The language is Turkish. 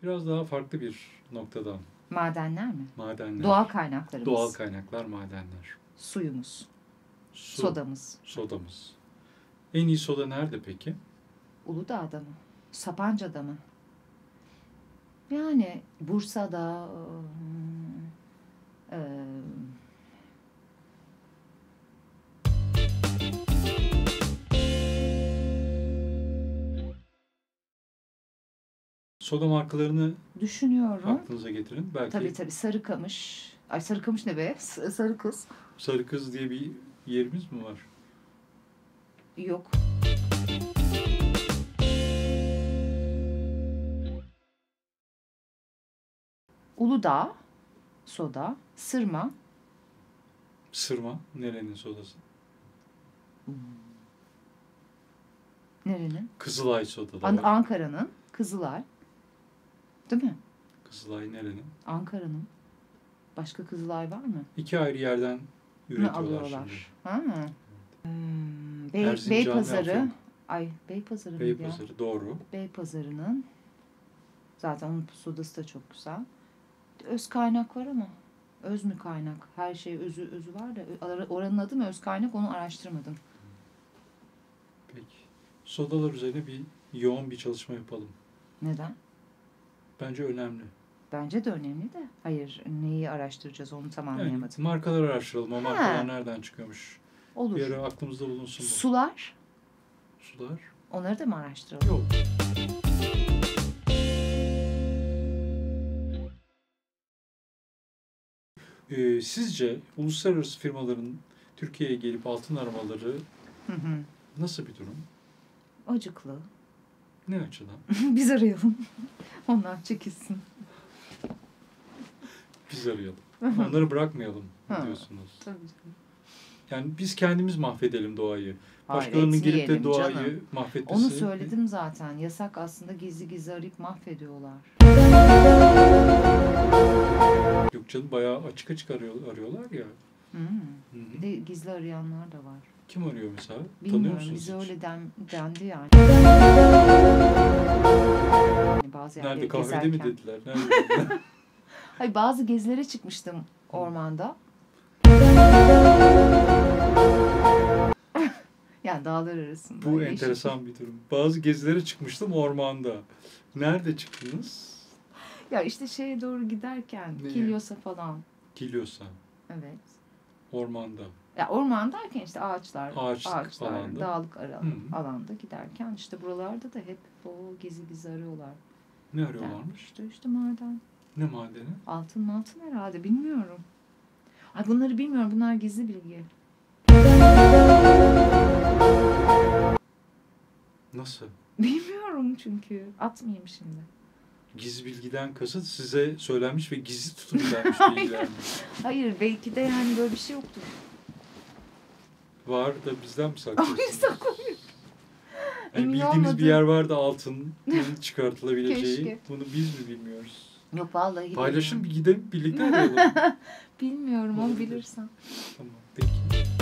Biraz daha farklı bir noktadan. Madenler mi? Madenler. Doğal kaynaklarımız. Doğal kaynaklar, madenler. Suyumuz. Su, Sodamız. sodamız. En iyi soda nerede peki? Uludağ'da mı? Sapanca'da mı? Yani Bursa'da, e, Soda markalarını düşünüyorum. aklınıza getirin. Belki Tabii Sarıkamış. Ay Sarıkamış ne be? Sarı kız. Sarı Kız diye bir yerimiz mi var? Yok. Uludağ, soda, sırma. Sırma. Nerenin sodası? Nerenin? Kızılay soda da var. Ankara'nın, Kızılay. Değil mi? Kızılay nerenin? Ankara'nın. Başka Kızılay var mı? 2 ayrı yerden Ne üretiyorlar alıyorlar? şimdi. Ha. Erzincan ve Beypazarı. Afyon. Ay Beypazarı mıydı ya? Beypazarı doğru. Beypazarı'nın. Zaten onun sodası da çok güzel. Öz kaynak var ama. Öz mü kaynak? Her şey özü var da. Oranın adı mı öz kaynak, onu araştırmadım. Peki. Sodalar üzerine yoğun bir çalışma yapalım. Neden? Bence önemli. Bence de önemli de. Hayır, neyi araştıracağız onu tam Yani anlayamadım. markaları araştıralım. O markalar nereden çıkıyormuş? Olur. Bir ara aklımızda bulunsun bu. Sular. Sular? Onları da mı araştıralım? Yok. Sizce uluslararası firmaların Türkiye'ye gelip altın aramaları nasıl bir durum? Acıklı. Ne açıdan? Biz arayalım. Onlar çekilsin. Biz arayalım. Onları bırakmayalım diyorsunuz. Tabii canım. Yani biz kendimiz mahvedelim doğayı. Hayır, Başkalarının gelip de etmeyelim doğayı canım. mahvetmesi... Onu söyledim zaten. Yasak aslında, gizli arayıp mahvediyorlar. Yok canım, bayağı açık arıyorlar ya. Bir de gizli arayanlar da var. Kim arıyor mesela? Bilmiyorum, Tanıyor musunuz bize hiç? öyle dendi yani. Bazı Nerede, kahvede gezerken. mi dediler? Nerede dediler? Hayır, bazı gezilere çıkmıştım ormanda. Yani dağlar arasında. Bu enteresan bir durum. Bazı gezilere çıkmıştım ormanda. Nerede çıktınız? Ya işte şeye doğru giderken, Kilyos'a falan. Kilyos'a. Evet. Ormanda. Ya orman derken işte ağaçlar, alanda. dağlık alanda giderken işte buralarda da hep o gizli arıyorlar. Ne arıyorlarmış? İşte maden. Ne madeni? Altın herhalde, bilmiyorum. Ay bunları bilmiyorum, bunlar gizli bilgi. Nasıl? Bilmiyorum çünkü. Atmayayım şimdi. Gizli bilgiden kasıt size söylenmiş ve gizli tutulmuş bilgiler. Hayır, belki de yani böyle bir şey yoktur. Var da bizden mi saklıyorsunuz? Hayır, saklamıyorum. Yani bildiğiniz bir yer var da altın çıkartılabileceği. Keşke. Bunu biz mi bilmiyoruz? Yok vallahi. Paylaşın, bir gidelim birlikte arayalım. Bilmiyorum, onu bilirsen. Tamam, peki.